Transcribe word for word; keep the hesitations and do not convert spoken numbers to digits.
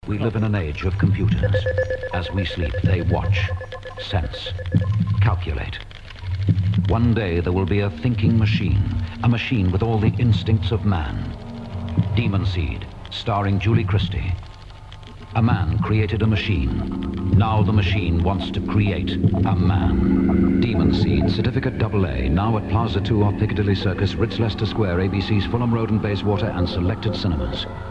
We live in an age of computers. As we sleep, they watch, sense, calculate. One day there will be a thinking machine, a machine with all the instincts of man. Demon Seed, starring Julie Christie. A man created a machine. Now the machine wants to create a man. Demon Seed, Certificate double A, now at Plaza two off Piccadilly Circus, Ritz Leicester Square, A B C's Fulham Road and Bayswater, and selected cinemas.